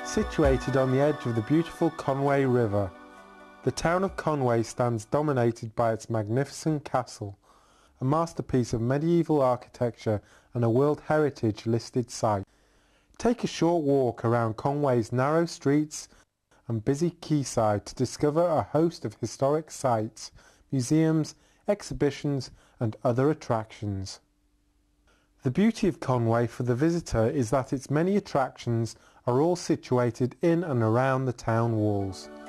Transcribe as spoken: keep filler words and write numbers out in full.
Situated on the edge of the beautiful Conway River, the town of Conway stands dominated by its magnificent castle, a masterpiece of medieval architecture and a World Heritage listed site. Take a short walk around Conway's narrow streets and busy quayside to discover a host of historic sites, museums, exhibitions and other attractions. The beauty of Conway for the visitor is that its many attractions are all situated in and around the town walls.